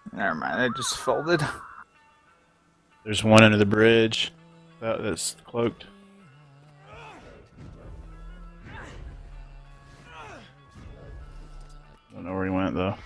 Never mind, it just folded. There's one under the bridge that's cloaked. Don't know where he went though.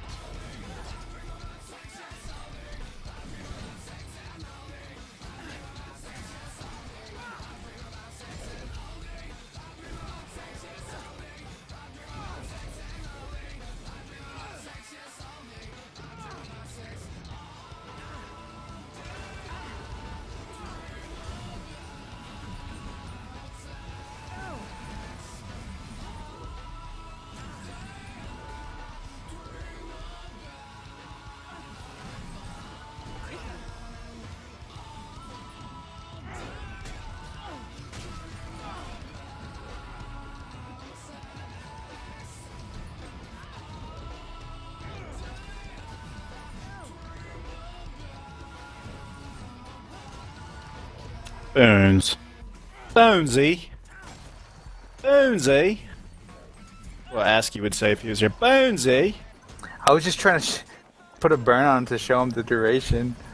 Bones. Bonesy. Bonesy. Well, Asky would say if he was here. Bonesy. I was just trying to put a burn on to show him the duration.